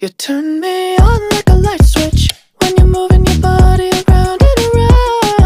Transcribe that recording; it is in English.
You turn me on like a light switch.